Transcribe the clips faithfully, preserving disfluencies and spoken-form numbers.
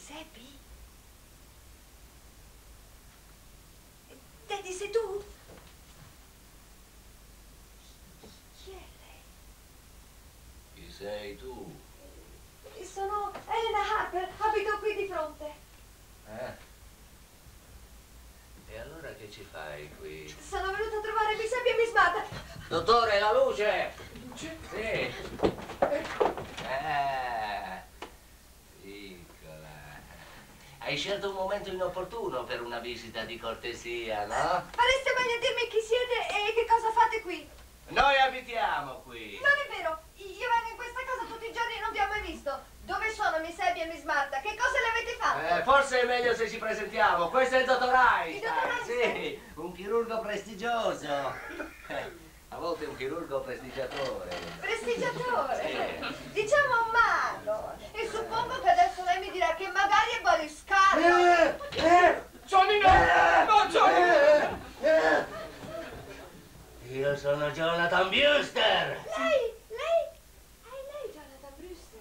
Seppi? Daddy, sei tu? Chi è lei? Chi sei tu? Sono Elena Harper, abito qui di fronte. Eh? E allora che ci fai qui? Sono venuta a trovare Miss Seppi e Miss Marta. Dottore, la luce! Luce? Sì. Eh, piccola. Hai scelto un momento inopportuno per una visita di cortesia, no? Fareste meglio a dirmi chi siete e che cosa fate qui. Noi abitiamo qui. Non è vero, io vengo in questa casa tutti i giorni e non vi ho mai visto. Dove sono Miss Seppi e Miss Marta? Che cosa le avete fatto? Eh, forse è meglio se ci presentiamo. Questo è il dottor Einstein. Il dottor Einstein? Sì, un chirurgo prestigioso. Eh, a volte un chirurgo prestigiatore. Prestigiatore? Sì. Diciamo malo. E suppongo che adesso lei mi dirà che magari è Bariscano. Eh, eh, Johnny, no! eh, No, Johnny! eh, eh. Io sono Jonathan Brewster. Lei? Lei? È lei Jonathan Brewster?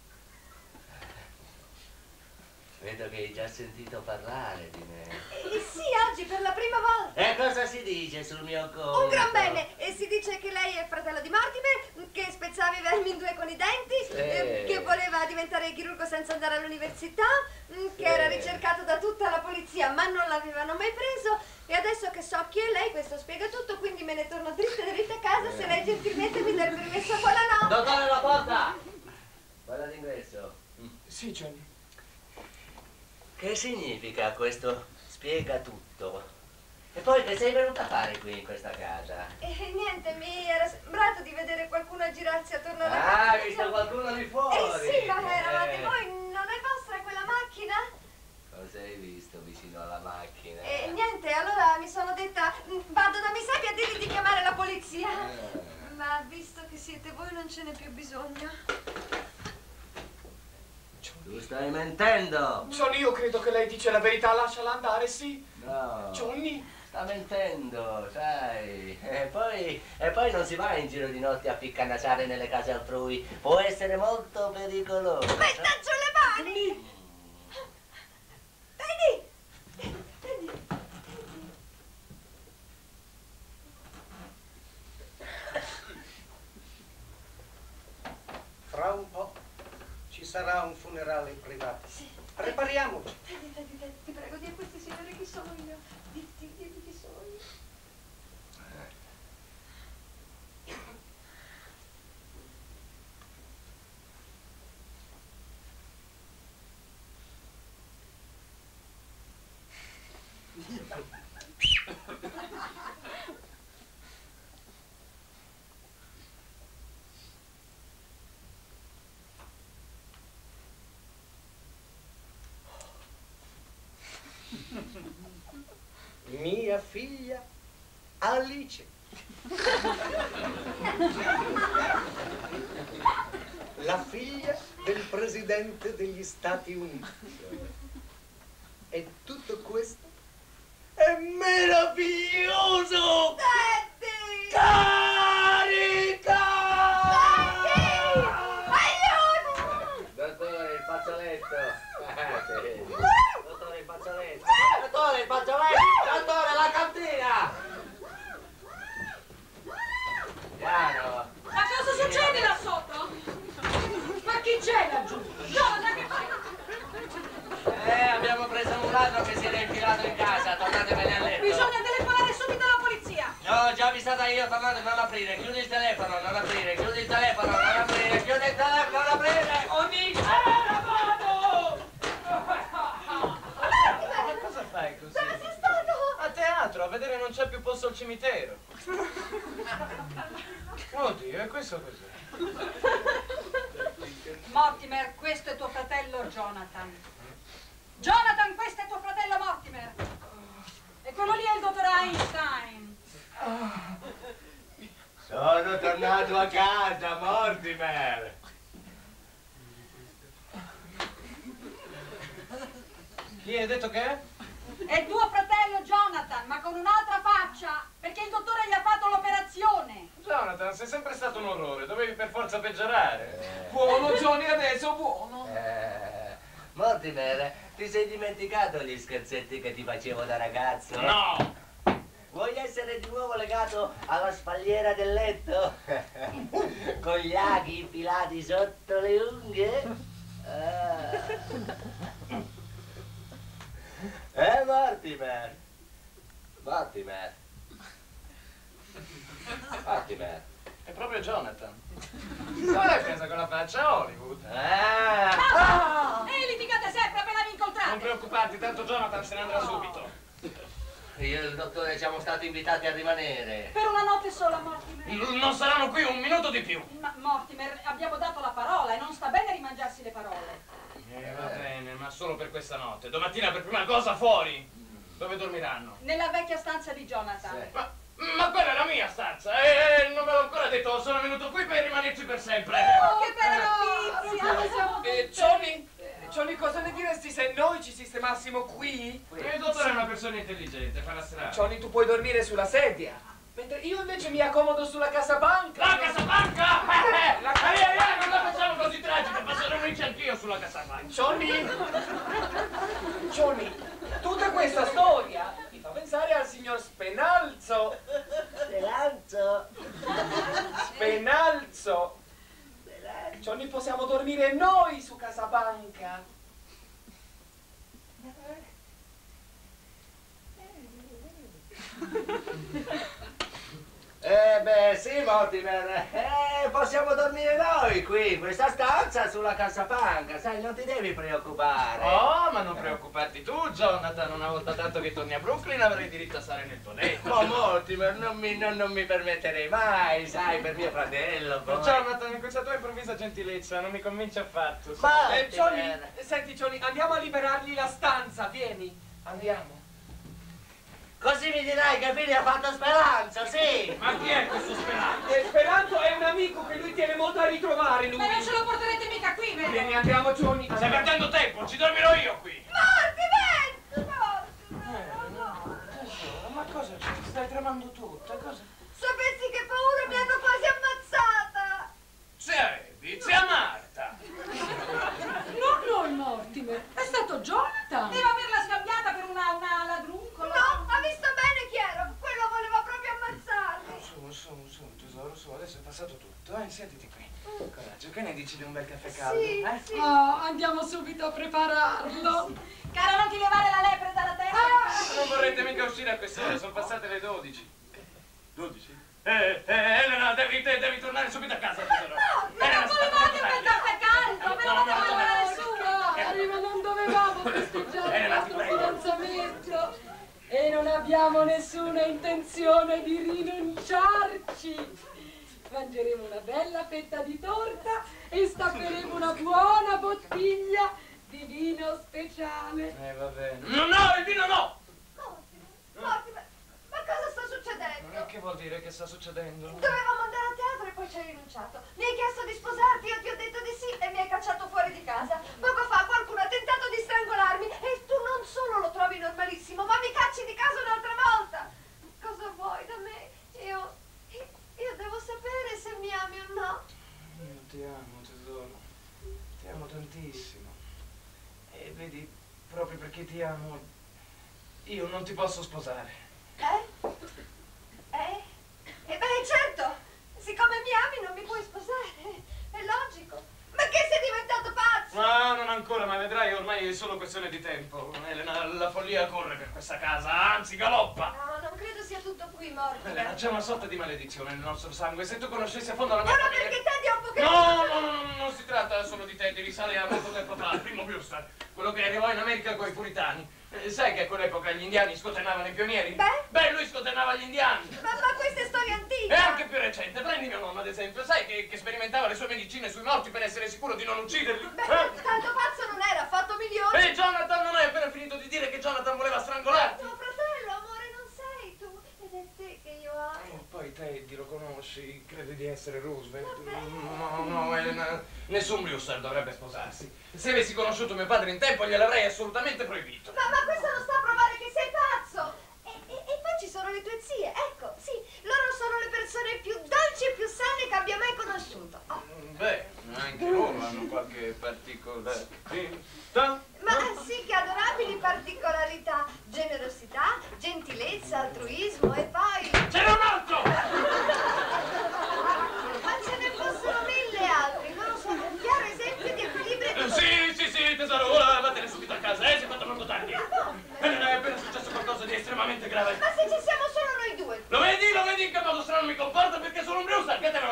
Vedo che hai già sentito parlare di me. Eh, sì, oggi per la prima volta. E cosa si dice sul mio conto? Un gran bene. E si dice che lei è il fratello di Mortimer, che spezzava i vermi in due con i denti, Sì. eh, che voleva diventare chirurgo senza andare all'università, mm, che Sì. era ricercato da tutta la polizia ma non l'avevano mai preso. E adesso che so chi è lei, questo spiega tutto, quindi me ne torno dritta dritta a casa se lei gentilmente mi dà il permesso, quella no. Dottore, la porta! Quella d'ingresso. Sì, Johnny. Che significa questo spiega tutto? E poi che sei venuta a fare qui in questa casa? E niente, mi era sembrato di vedere qualcuno girarsi attorno alla Ah, macchina. hai visto qualcuno di fuori? Eh sì, ma eravate Eh. voi, non è vostra quella macchina? Cosa hai visto vicino alla macchina? E niente, allora mi sono detta, "Mm, vado da Miss Seppi a dirgli di chiamare la polizia. Eh. Ma visto che siete voi non ce n'è più bisogno. Tu stai mentendo! Johnny, io credo che lei dice la verità, lasciala andare, sì. No. Johnny. Sta mentendo, sai. E poi, e poi non si va in giro di notte a piccanacciare nelle case altrui. Può essere molto pericoloso. Metta giù le mani! Daddy! Daddy! Fra un po' ci sarà un funerale privato. Sì. Prepariamoci. Daddy, daddy, daddy, ti prego, di a questi signori chi sono io. Di, di, di, chi sono io. Mia figlia Alice. La figlia del presidente degli Stati Uniti. E tutto questo è meraviglioso! Daddy! Carica! Aiuto! Dottore, il fazzoletto. Ah, sì. Dottore, il fazzoletto. Dottore, il fazzoletto. Dottore, la cantina. Piano. Ma cosa succede là sotto? Ma chi c'è laggiù? Jonathan, che fai? Eh, abbiamo preso un ladro che si era infilato in casa. Tornatevene a letto. Bisogna telefonare subito alla polizia. No, già avvisata io, tornate, non aprire. Chiudi il telefono, non aprire. Chiudi il telefono, non aprire. Chiudi il telefono, non aprire. Ogni sera vado! Ma cosa fai così? Dove sei stato? A teatro, a vedere Non c'è più posto al cimitero. Oddio, e questo cos'è? Mortimer, questo è tuo fratello Jonathan. Jonathan, questo è tuo fratello Mortimer. E quello lì è il dottor Einstein. Sono tornato a casa, Mortimer. Chi hai detto che è? È tuo fratello Jonathan, ma con un'altra faccia, perché il dottore gli ha fatto l'operazione. Jonathan, sei sempre stato un orrore, dovevi per forza peggiorare. Buono, Johnny, adesso buono. Eh, Mortimer, ti sei dimenticato gli scherzetti che ti facevo da ragazzo? No! Vuoi essere di nuovo legato alla spalliera del letto? Con gli aghi infilati sotto le unghie? Ah. Eh, Mortimer? Mortimer? Mortimer? È proprio Jonathan. Non l'hai presa con la faccia Hollywood? Ah! Ah! E litigate sempre appena vi incontrate! Non preoccuparti, tanto Jonathan se ne andrà subito. Io e il dottore siamo stati invitati a rimanere. Per una notte sola, Mortimer. Non saranno qui un minuto di più. Ma Mortimer, abbiamo dato la parola e non sta bene rimangiarsi le parole. Eh, va bene, ma solo per questa notte. Domattina per prima cosa fuori. Dove dormiranno? Nella vecchia stanza di Jonathan. Sì. Ma, ma quella è la mia stanza. E non me l'ho ancora detto, sono venuto qui per rimanerci per sempre. Oh, che bella notizia! Siamo Eh, Johnny, eh, Johnny, cosa ne diresti se noi ci sistemassimo qui? Il dottore è una persona intelligente, farà strada. Johnny, tu puoi dormire sulla sedia, mentre io invece mi accomodo sulla casabanca. La Casablanca! Eh, eh, La la via, via, Casablanca! non la facciamo così tragica, posso dormirci anch'io sulla Casablanca. Johnny, Johnny, tutta questa storia mi fa pensare al signor Spenalzo. Speranzo! Spenalzo. Johnny, possiamo dormire noi su Casabanca. Eh beh sì, Mortimer, eh, possiamo dormire noi qui, in questa stanza sulla cassapanca, sai, non ti devi preoccupare. Oh, ma non preoccuparti tu, Jonathan, una volta tanto che torni a Brooklyn avrai diritto a stare nel tuo letto. Oh Mortimer, non mi, non, non mi permetterei mai, sai, per mio fratello. Ma poi. Jonathan, questa tua improvvisa gentilezza non mi convince affatto. Ma- Eh, Johnny, Mortimer. senti Johnny, andiamo a liberargli la stanza, vieni, andiamo. Così mi dirai che fine ha fatto Speranza, sì! Ma chi è questo Speranza? E Speranzo è un amico che lui tiene molto a ritrovare, lui. Ma non ce lo porterete mica qui, vero? Vieni, andiamo Johnny. Stai perdendo tempo, ci dormirò io qui. Mortimer! Mortimer! no. Tesoro, ma cosa c'è? Stai tremando tutta, cosa? Sapessi che paura, mi hanno quasi ammazzata! Sei, zia Marta! No, no, Mortimer, è stato Jonathan. Deve averla scambiata per una, una ladruncola. No, ha visto bene chi era! Quello voleva proprio ammazzarmi! Su, su, su, tesoro, su, adesso è passato tutto, eh, siediti qui. Coraggio, che ne dici di un bel caffè caldo? Sì, eh? sì. Oh, andiamo subito a prepararlo. Cara, non ti levare la lepre dalla testa. Non vorrete mica uscire a quest'ora, sono passate le dodici. dodici? Eh, eh, Elena, devi, te- devi tornare subito a casa, tesoro. Ma non volevate un bel caffè caldo, me lo No, no, poteva no, fare no. nessuno. Eh, Ma non dovevamo festeggiare Eh, il ma ti nostro prego. fidanzamento. E non abbiamo nessuna intenzione di rinunciarci. Mangeremo una bella fetta di torta e stapperemo una buona bottiglia di vino speciale. Eh, va bene. No, no, il vino no! Mortimer, Mortimer, ma cosa sta succedendo? Che vuol dire che sta succedendo? Dovevamo andare a teatro e poi ci hai rinunciato. Mi hai chiesto di sposarti, io ti ho detto di sì e mi hai cacciato fuori di casa. Poco fa qualcuno ha tentato di strangolarmi e tu non solo lo trovi normalissimo, ma mi cacci di casa un'altra volta. Cosa vuoi da me? Io... io devo sapere se mi ami o no. Io ti amo, tesoro. Ti amo tantissimo. E vedi, proprio perché ti amo, io non ti posso sposare. Eh? Eh? E beh, certo! Siccome mi ami non mi puoi sposare. È logico. Ma che sei diventato pazzo? No, non ancora, ma vedrai, ormai è solo questione di tempo. Elena, la follia corre per questa casa, anzi galoppa. No, non credo sia tutto qui, Mortimer. Elena, c'è una sorta di maledizione nel nostro sangue. Se tu conoscessi a fondo la mia Ora famiglia... perché Teddy ha un pochettino... No, no, no, no, non si tratta solo di te, risale a molto tempo fa, al primo Brewster, quello che arrivò in America coi puritani. Eh, sai che a quell'epoca gli indiani scotennavano i pionieri? Beh? Beh, lui scotennava gli indiani. Ma, ma questa è storia E antica. anche più recente, prendi mio nonno ad esempio, sai che, che sperimentava le sue medicine sui morti per essere sicuro di non ucciderli? Beh, Eh? tanto pazzo non era, ha fatto milioni. E Jonathan, non hai appena finito di dire che Jonathan voleva strangolarti? Tuo fratello, amore, non sei tu. Ed è te che io amo. E poi Teddy, lo conosci, credi di essere Roosevelt? Vabbè. No, no, Elena, nessun Brewster dovrebbe sposarsi. Se avessi conosciuto mio padre in tempo gliel'avrei assolutamente proibito. Ma, ma questo non sta a provare che sei pazzo. E, e, e poi ci sono le tue zie, ecco, sì. Loro sono le persone più dolci e più sane che abbia mai conosciuto. Oh. Beh, anche loro hanno qualche particolarità.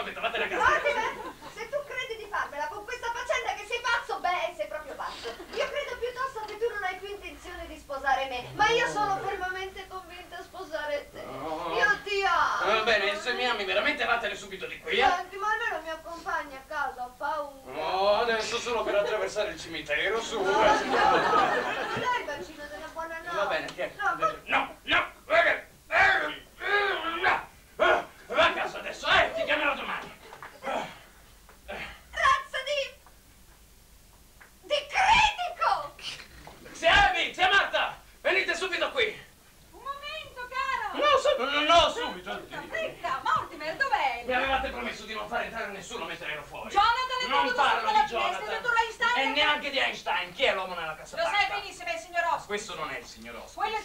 detto, vattene a casa. Mortimer, se tu credi di farmela con questa faccenda che sei pazzo, beh, sei proprio pazzo. Io credo piuttosto che tu non hai più intenzione di sposare me, ma io sono fermamente convinta a sposare te. No. Io ti amo. Va bene, se mi ami veramente vattene subito di qui, eh? Senti, ma almeno mi accompagni a casa, ho paura. Oh, adesso solo per attraversare il cimitero, su. Non dai il bacino della buona notte. Va bene, tieni. No, ma... No, no, eh, eh, no. Eh, Va a casa adesso, eh, ti chiamerò domani. Razza di... di critico! Zia Abby, zia Marta, venite subito qui. Un momento, caro! No, su- no, subito. Fretta, Mortimer, dov'è? Mi avevate promesso di non far entrare nessuno mentre ero fuori. Jonathan è Non venuto parlo sotto la di finestra, Jonathan. il dottor Einstein. E neanche di Einstein. Chi è l'uomo nella casa Lo sai bianca? benissimo, è il signor Oscar. Questo non è il signor Oscar. Quello è...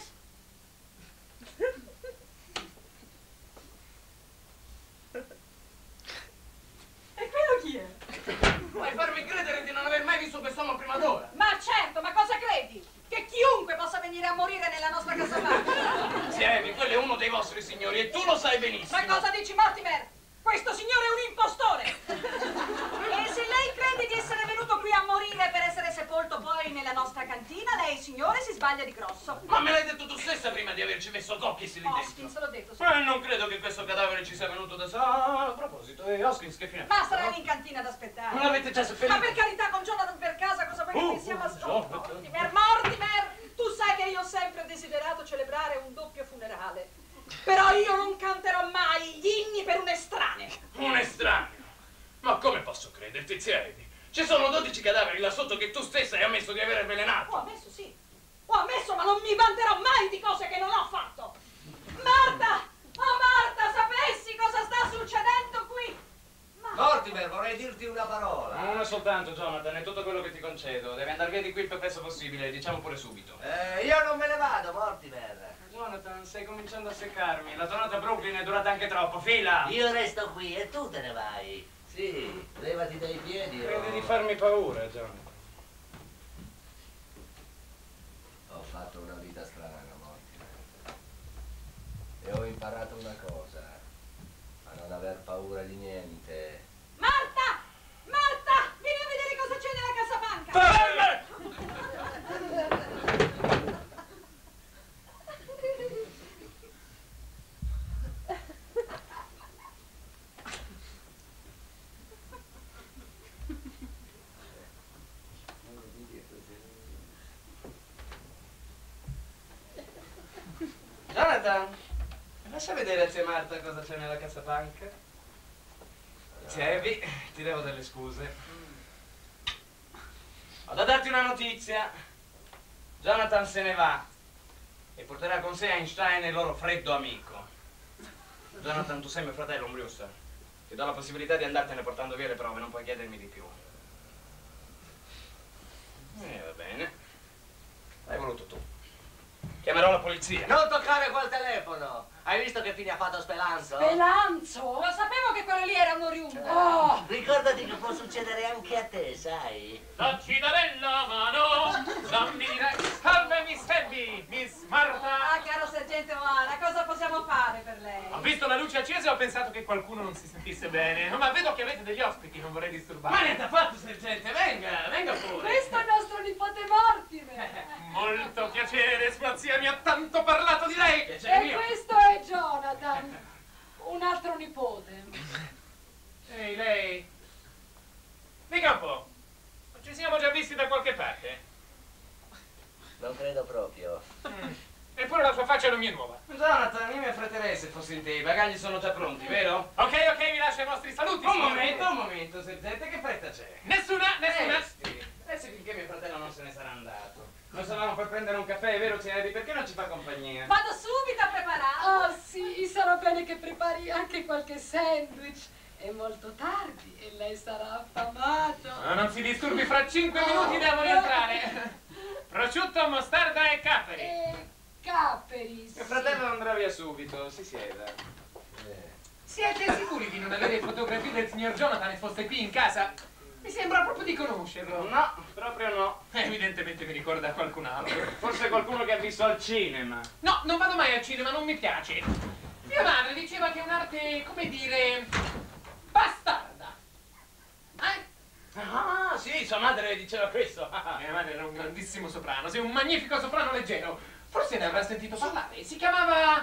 E quello chi è? Vuoi farmi credere di non aver mai visto quest'uomo prima d'ora? Ma certo, ma cosa credi? Che chiunque possa venire a morire nella nostra casa bianca? Sì, Amy, quello è uno dei vostri signori e tu lo sai benissimo. Ma cosa dici, Mortimer? Questo signore è un impostore! E se lei crede di essere venuto qui a morire per essere sepolto poi nella nostra cantina, lei, signore, si sbaglia di grosso. Ma me l'hai detto tu stessa prima di averci messo Coccus lì dentro. Hoskins, l'ho detto. Sì. Ma non credo che questo cadavere ci sia venuto da solo. Ah, a proposito, e Hoskins che fine ha Ma fatto, sarà no? lì in cantina ad aspettare. Non l'avete già seppellito? Ma per carità, con Jonathan per casa, cosa vuoi che Oh, pensiamo a... oh, Oh, Jonathan. Mortimer, Mortimer! Tu sai che io ho sempre desiderato celebrare un doppio funerale. Però io non canterò mai gli inni per un estraneo. Un estraneo? Ma come posso crederti, zia Amy? Ci sono dodici cadaveri là sotto che tu stessa hai ammesso di aver avvelenato. Ho ammesso, sì. Ho ammesso, ma non mi vanterò mai di cose che non ho fatto. Marta! Oh, Marta, sapessi cosa sta succedendo qui? Ma... Mortimer, vorrei dirti una parola. Una soltanto, Jonathan, è tutto quello che ti concedo. Devi andare via di qui il più presto possibile, diciamo pure subito. Eh, io non me ne vado, Mortimer. Jonathan, stai cominciando a seccarmi. La tornata a Brooklyn è durata anche troppo. Fila! Io resto qui e tu te ne vai. Sì, levati dai piedi. Credi o- di farmi paura, Jonathan. Ho fatto una vita strana, Mortimer. E ho imparato una cosa. A non aver paura di niente. Marta! Marta! Vieni a vedere cosa c'è nella casabanca! Jonathan, lascia vedere a zia Marta cosa c'è nella cassapanca. Zia Abby, ti devo delle scuse. Ho da darti una notizia. Jonathan se ne va e porterà con sé Einstein e il loro freddo amico. Jonathan, tu sei mio fratello, un Brewster. Ti do la possibilità di andartene portando via le prove, non puoi chiedermi di più. E va bene. L'hai voluto tu. Chiamerò la polizia. Non toccare quel telefono! Hai visto che fine ha fatto Spelanzo? Spelanzo? Lo sapevo che quello lì era un oriundo. Oh! Ricordati che può succedere anche a te, sai? Dacci da bella mano, dammi direi. Salve Miss Abby, Miss Marta. Ah, caro sergente O'Hara, cosa possiamo fare per lei? Ho visto la luce accesa e ho pensato che qualcuno non si sentisse bene. Ma vedo che avete degli ospiti, non vorrei disturbare. Ma niente affatto, sergente, venga, venga pure. Questo è il nostro nipote Mortimer. Molto piacere, sua zia mi ha tanto parlato di lei. Piacere E mio. questo è Jonathan, un altro nipote. Ehi, lei. Dica un po', ci siamo già visti da qualche parte? Non credo proprio. Mm. Eppure la sua faccia non mi è nuova. Jonathan, io mi affretterei se fossi in te, i bagagli sono già pronti, vero? Ok, ok, vi lascio i vostri saluti. Un signore. momento, un momento, sergente, che fretta c'è? Nessuna, nessuna. Resti, resti finché mio fratello non se ne sarà andato. Noi stavamo per prendere un caffè, è vero, zia Abby? Perché non ci fa compagnia? Vado subito a preparare. Oh sì, sarà bene che prepari anche qualche sandwich. È molto tardi e lei sarà affamato. Ma non si disturbi, fra cinque minuti devo rientrare. Prosciutto, mostarda e capperi. E capperi, sì. Mio fratello andrà via subito, si sieda. Siete sicuri di non avere fotografie del signor Jonathan e fosse qui in casa? Mi sembra proprio di conoscerlo. No, proprio no. Evidentemente mi ricorda qualcun altro. Forse qualcuno che ha visto al cinema. No, non vado mai al cinema, non mi piace. Mia madre diceva che è un'arte, come dire, bassa sua madre diceva questo. Mia madre era un grandissimo soprano, sì, un magnifico soprano leggero. Forse ne avrà sentito parlare. Si chiamava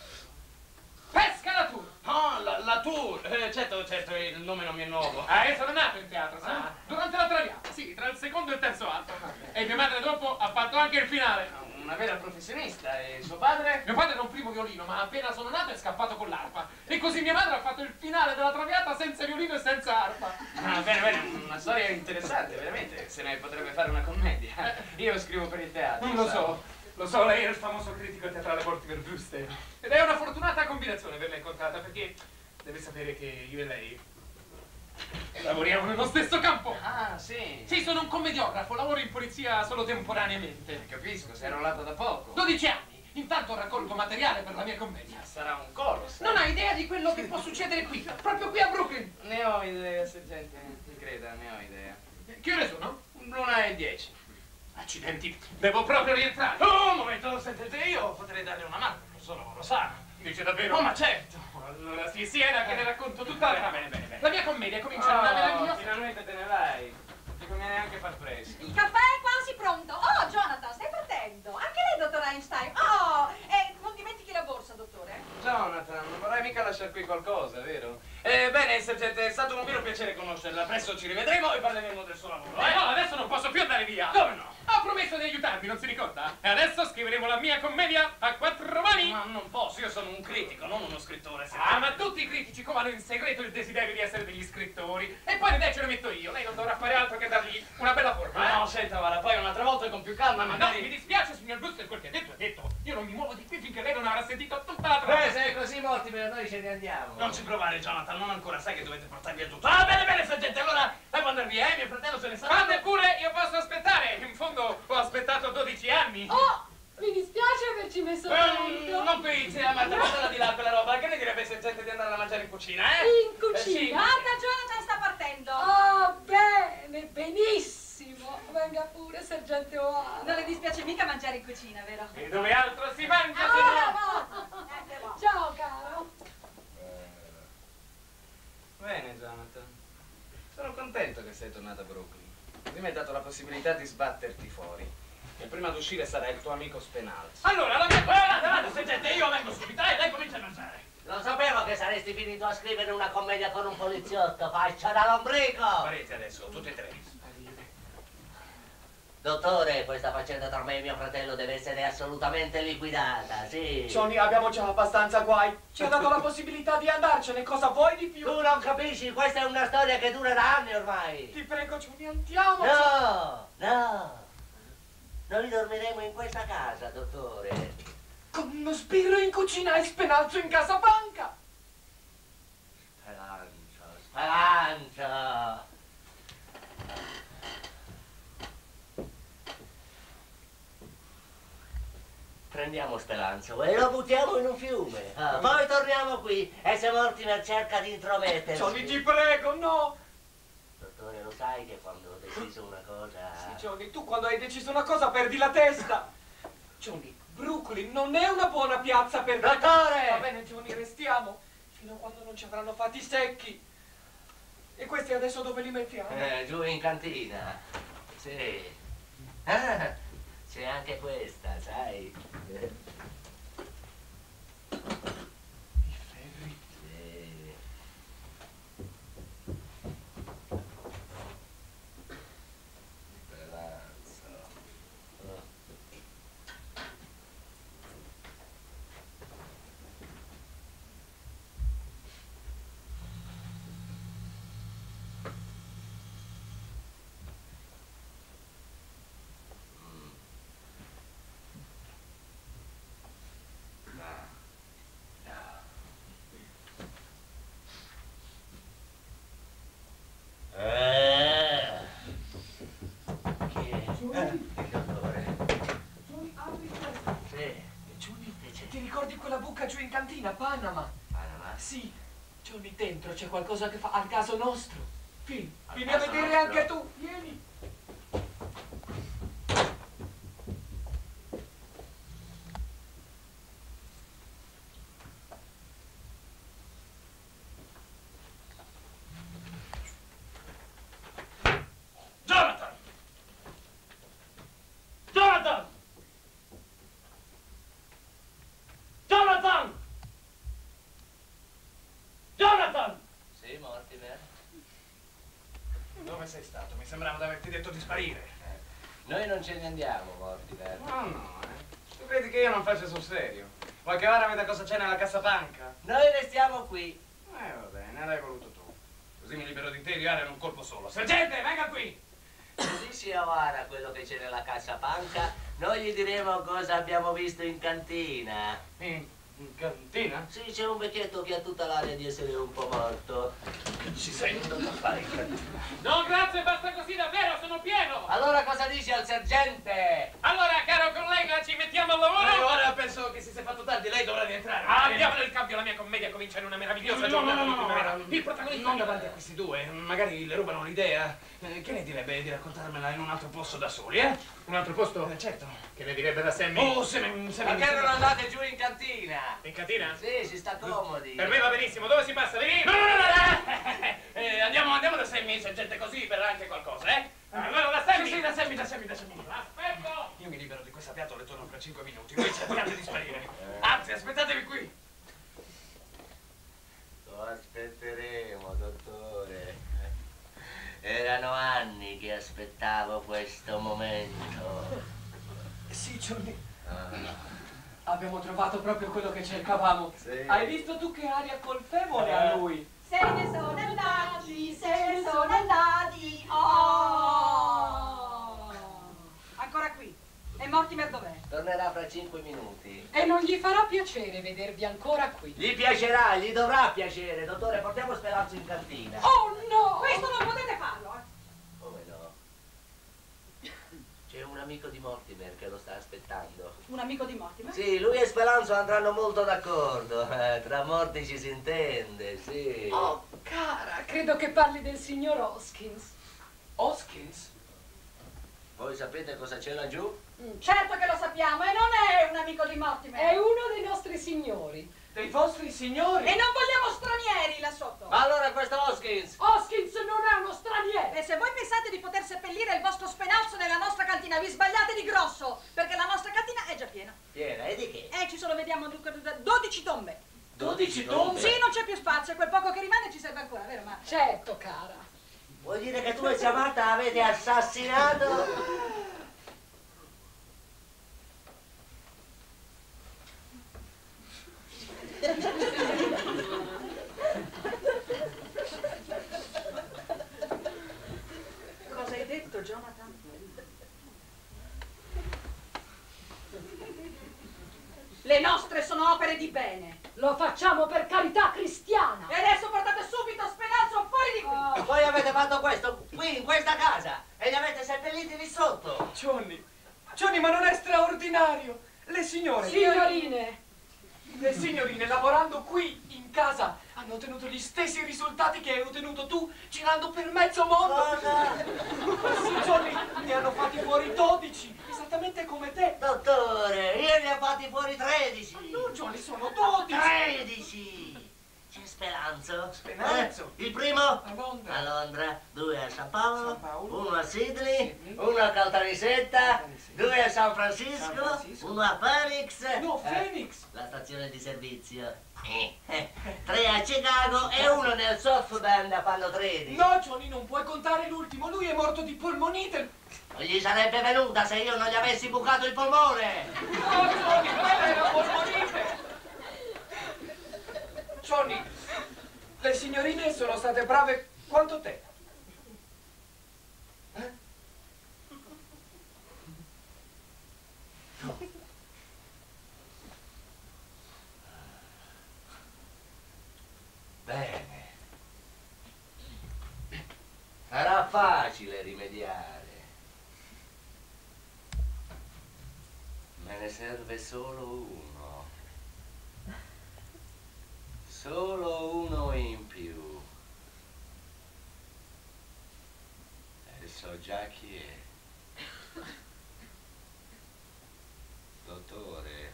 Pesca la Tour. Oh, la, la Tour. Eh, certo, certo, il nome non mi è nuovo. Ah, io sono nato in teatro, sa? Ah. Durante la Traviata, sì, tra il secondo e il terzo atto. E mia madre dopo ha fatto anche il finale. Una vera professionista. E suo padre? Mio padre era un primo violino, ma appena sono nato è scappato con l'arpa. E così mia madre ha fatto il finale della Traviata senza violino e senza arpa. Ah, bene, bene, una storia interessante, veramente. Se ne potrebbe fare una commedia. Io scrivo per il teatro. Non lo sa. so, lo so, lei è il famoso critico teatrale Mortimer Wüste. Ed è una fortunata combinazione averla incontrata, perché deve sapere che io e lei lavoriamo nello stesso campo. Ah, sì. Sì, sono un commediografo, lavoro in polizia solo temporaneamente. Capisco, sei arruolato da poco. dodici anni, intanto raccolgo materiale per la mia commedia. Sarà un coro, sai. Non hai idea di quello che può succedere qui, proprio qui a Brooklyn. Ne ho idea, sergente. Mi creda, ne ho idea. Che ore sono? L'una e dieci. Accidenti, devo proprio rientrare. Oh, un momento, sentite, io potrei darle una mano, non solo lo sa. Dice davvero? Oh, ma certo. Allora sì, sieda che ne racconto tutta la... Va bene, bene, bene. La mia commedia comincia da una meraviglia. Finalmente te ne vai. Ti conviene anche far presto. Il caffè è quasi pronto. Oh, Jonathan, stai partendo. Anche lei, dottor Einstein. Oh, e non dimentichi la borsa, dottore. Jonathan, non vorrai mica lasciare qui qualcosa, vero? Eh, bene, sergente, è stato un vero piacere conoscerla. Presto ci rivedremo e parleremo del suo lavoro, Eh eh? no, adesso non posso più andare via. Come no? Ha promesso di aiutarmi, non si ricorda? E adesso scriveremo la mia commedia a quattro mani. Ma non posso, io sono un critico, non uno scrittore. Ah, ma tutti i critici covano in segreto il desiderio di essere degli scrittori. E poi le idee ce le metto io. Lei non dovrà fare altro che dargli una bella forma. No, eh? senta, guarda, poi un'altra volta con più calma, Ma no, magari... mi dispiace, signor Brewster, quel che ha detto è detto. Io non mi muovo di qui finché lei non avrà sentito tutta la trama. Eh, se è così Mortimer, noi ce ne andiamo. Non ci provare, Jonathan, non ancora, sai che dovete portar via tutto. Ah, bene, bene, sergente, allora devo andare via, eh? Mio fratello se ne sa. Fate pure, io posso aspettare. In fondo ho aspettato dodici anni. Oh, mi dispiace averci messo Ehm, tanto. non pizia, ma portala di là quella roba. Che ne direbbe sergente di andare a mangiare in cucina, eh? In Eh, sì. cucina? Guarda, Jonathan sta partendo. Oh, bene, benissimo. Venga pure, sergente O'Hara. Non le dispiace mica mangiare in cucina, vero? E dove altro si mangia se Ah, no? va. Eh, va. Ciao, caro. Bene, Jonathan. Sono contento che sei tornato a Brooklyn. Così mi hai dato la possibilità di sbatterti fuori. E prima di uscire sarà il tuo amico Spenalzi. Allora, la mia... Guarda, guarda, sergente, io vengo subito, eh, dai, comincia a mangiare. Non sapevo che saresti finito a scrivere una commedia con un poliziotto, faccia da lombrico! Sparite adesso, tutti e tre. Dottore, questa faccenda tra me e mio fratello deve essere assolutamente liquidata, sì. Johnny, abbiamo già abbastanza guai. Ci ha dato la possibilità di andarcene, cosa vuoi di più? Tu non capisci, questa è una storia che dura da anni ormai. Ti prego, Johnny, andiamoci. No, no. Noi dormiremo in questa casa, dottore. Con uno sbirro in cucina e Spenalzo in casa banca. Speranza, speranza. Prendiamo Speranzo e lo buttiamo in un fiume. Ah, poi torniamo qui e se Mortimer cerca di intromettersi. Johnny, ti prego, no. Dottore, lo sai che quando ho deciso una cosa... Sì, Johnny, tu quando hai deciso una cosa perdi la testa. Johnny, Brooklyn non è una buona piazza per... Dottore! Va bene, Johnny, restiamo. Fino a quando non ci avranno fatti secchi. E questi adesso dove li mettiamo? Eh, giù in cantina. Sì. Ah, c'è anche questa, sai. I ferri. Sì. Speranza. Oh. Eh. Chi è? Johnny? Il dottore. Johnny, apri questo. Sì. Johnny, Che c'è? ti ricordi quella buca giù in cantina, Panama? Panama? Sì. Johnny, dentro c'è qualcosa che fa al caso nostro. Vieni, Al vieni a caso vedere nostro? anche tu. Vieni. Jonathan! Dove sei stato? Mi sembrava di averti detto di sparire. Noi non ce ne andiamo, Mortimer. No, no, eh. Tu credi che io non faccia sul serio? Vuoi che ora veda cosa c'è nella cassapanca? Noi restiamo qui. Eh, va bene, l'hai voluto tu. Così mi libero di te e di Aria in un colpo solo. Sergente, venga qui! Così si avara quello che c'è nella cassapanca, noi gli diremo cosa abbiamo visto in cantina. In, in cantina? Sì, c'è un vecchietto che ha tutta l'aria di essere un po' morto. Ci sei andato a fare in cantina? No, grazie, basta così, davvero, sono pieno! Allora cosa dici al sergente? Allora, caro collega, ci mettiamo al lavoro? Eh, ora penso che si sia fatto tardi, lei dovrà rientrare. Ah, andiamo nel cambio, la mia commedia comincia in una meravigliosa giornata di primavera. Il protagonista non davanti a questi due, magari le rubano l'idea. Eh, che ne direbbe di raccontarmela in un altro posto da soli, eh? Un altro posto? Eh, certo. Che ne direbbe da Sammy? Oh, Sammy, Sammy. Perché non andate giù in cantina? In cantina? Sì, si sta comodi. Per me va benissimo, dove si passa? Lì? No, no, no, no. Eh, andiamo, andiamo da Sammy, c'è gente così per anche qualcosa, eh? Allora da Sammy? Sì, sì, da Sammy, da Sammy, da Sammy. Aspetto! Io mi libero di questa piatola e torno fra cinque minuti. Voi cercate di sparire. Anzi, aspettatevi qui. Lo aspetteremo, dottore. Erano anni che aspettavo questo momento. Sì, Johnny. Ah. Abbiamo trovato proprio quello che cercavamo. Sì. Hai visto tu che aria colpevole ha lui? Se ne sono andati, se ne sono andati. Oh! Ancora qui. E Mortimer dov'è? Tornerà fra cinque minuti. E non gli farà piacere vedervi ancora qui. Gli piacerà, gli dovrà piacere. Dottore, portiamo Speranzo in cantina. Oh no! Questo non potete farlo, eh. Come no? C'è un amico di Mortimer che lo sta aspettando. Un amico di Mortimer? Sì, lui e Speranzo andranno molto d'accordo. Eh, tra morti ci si intende, sì. Oh, cara, credo che parli del signor Hoskins. Hoskins? Voi sapete cosa c'è laggiù? Mm, certo che lo sappiamo, e non è un amico di Mortimer. È uno dei nostri signori. Dei vostri signori? E non vogliamo stranieri là sotto. Ma allora questo Hoskins? Hoskins non è uno straniero. E se voi pensate di poter seppellire il vostro spenalzo nella nostra cantina, vi sbagliate di grosso, perché la nostra cantina è già piena. Piena, e di che? Eh, ci sono, vediamo, dodici tombe. dodici tombe? Sì, non c'è più spazio, e quel poco che rimane ci serve ancora, vero Marco? Certo, cara. Vuol dire che tu e Ciamatta avete assassinato? Cosa hai detto, Jonathan? Le nostre sono opere di bene. Lo facciamo per carità cristiana. E adesso portate subito Spenalzo fuori di qui. Oh. Voi avete fatto questo qui, in questa casa, e li avete seppelliti lì sotto. Johnny, Johnny, ma non è straordinario? Le signore, Signorine. le signorine lavorando qui in casa hanno ottenuto gli stessi risultati che hai ottenuto tu girando per mezzo mondo. Cosa? Sì, Johnny, ne hanno fatti fuori dodici, esattamente come te. Dottore, io ne ho fatti fuori tredici. No, Johnny, sono dodici. tredici. C'è Speranzo. Speranzo. Eh? Il primo? A Londra. A Londra, due a San Paolo, San Paolo. uno a Sydney, Sydney. uno a Caltanissetta, Caltanissetta. due a San Francisco, San Francisco. uno a Phoenix. No, eh, Phoenix. la stazione di servizio. Eh, eh, tre a Chicago e uno nel South Bend a fanno tredici. No, Johnny, non puoi contare l'ultimo, lui è morto di polmonite. Non gli sarebbe venuta se io non gli avessi bucato il polmone. No, Johnny, quella era polmonite. Johnny, le signorine sono state brave quanto te. Eh? Bene. Sarà facile rimediare. Me ne serve solo uno. Solo uno in più. E so già chi è. Dottore.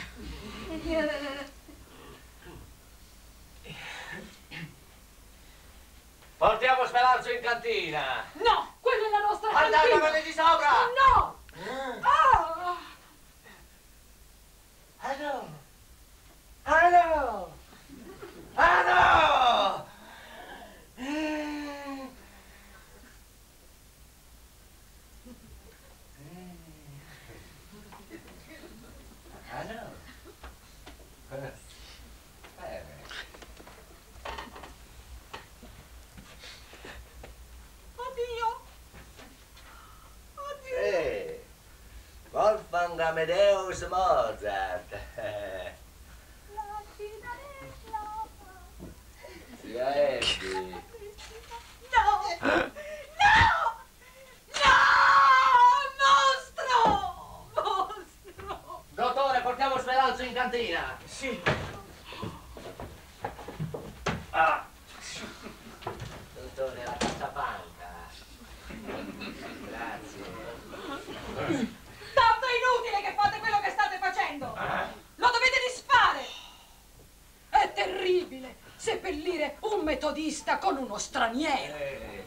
Portiamo Speranzo in cantina. No, quella è la nostra Guardate cantina. quelli di sopra. No. Ah. Ah no! Ah no! Ah no! Amadeus Mozart. Zia Eddie. No! No! No! Mostro! Mostro! Dottore, portiamo Speranzo in cantina. Sì. Ah. Dottore, la cassapanca. Grazie. Tanto è inutile che fate quello che state facendo! Lo dovete disfare! È terribile seppellire un metodista con uno straniero. Eh.